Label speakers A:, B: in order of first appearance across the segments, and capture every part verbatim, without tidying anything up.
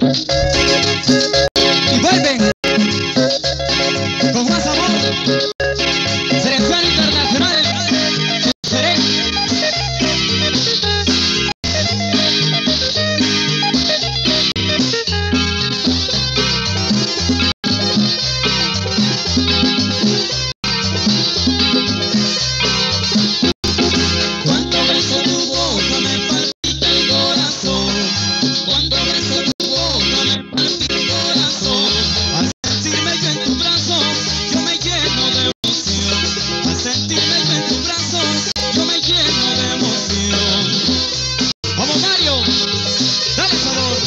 A: Y vuelven con más amor. Selección internacional. Seré.
B: Cuando beso tu boca me palpita el corazón. Cuando beso tu boca me palpita el corazón. Al sentirme yo en tus brazos, yo me lleno de emoción. Al sentirme yo en tus brazos, yo me lleno de emoción.
A: Vamos, Mario. Dale sabor.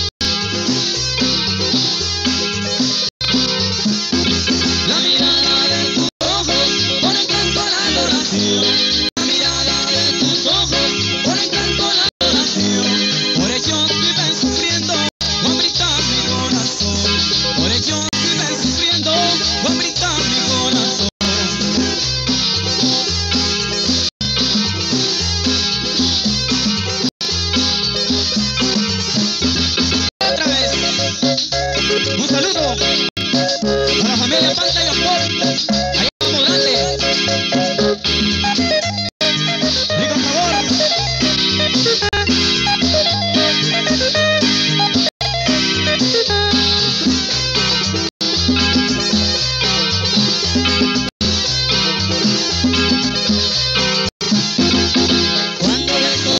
B: La mirada de tus ojos pone encanto a la adoración. La mirada de tus ojos pone encanto a la adoración. Por ello viven sufriendo, guambrita mi corazón. Por ello viven sufriendo, guambrita mi corazón.
A: Otra vez. Un saludo a la familia Panta y Sport.